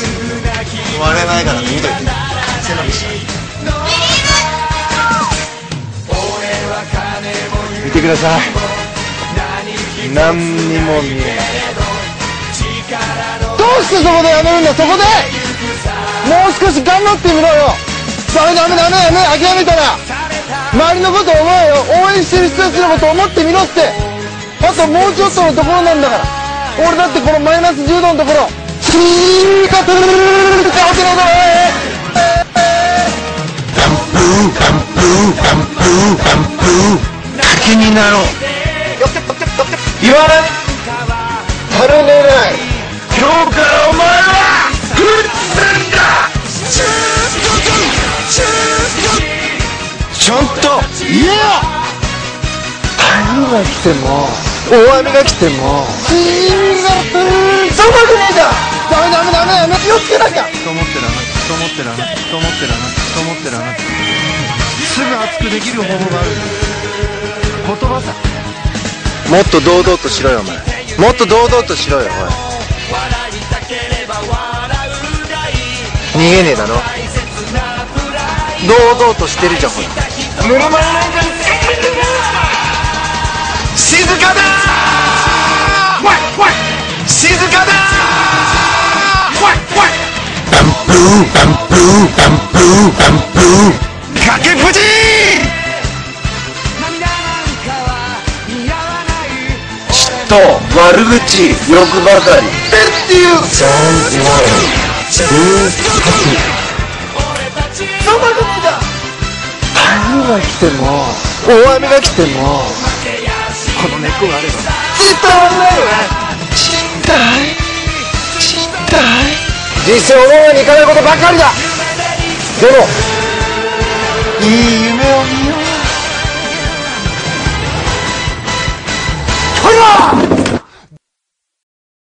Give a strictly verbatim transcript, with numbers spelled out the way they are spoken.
割れないからね、見といて。背伸びした。見てください。何にも見えない。どうしてそこでやめるんだ。そこでもう少し頑張ってみろよ。ダメダメダメダメ、諦めたら周りのこと思うよ。応援してる人たちのこと思ってみろって。あともうちょっとのところなんだから。俺だってこのマイナスじゅうどのところシーカトルルルルルルルルル滝になろう。言わない足りねない。今日からお前はフッなんだ。ちゃんと言えよ。台風が来ても大雨が来てもシーがうーんそんなくねえじゃん。ダメダメダメダメ、気をつけなきゃ。と思ってるなと思ってるなと思ってるなと思ってるな。すぐ熱くできる方法がある。言葉さ。もっと堂々としろよお前。もっと堂々としろよおい。逃げねえだろ。堂々としてるじゃんほら。ぬるま湯なんかに静かだー。静かだー。バンブーバンブーバンブーバンブー崖っぷちー。嫉妬悪口欲ばかりっていうジャンジワイルースハキそんなことじゃ。台風が来ても大雨が来てもこの根っこがあれば絶対危ないよね。ちったいちったい人生思うようにいかないことばかりだ。でもいい夢を見よう。ほら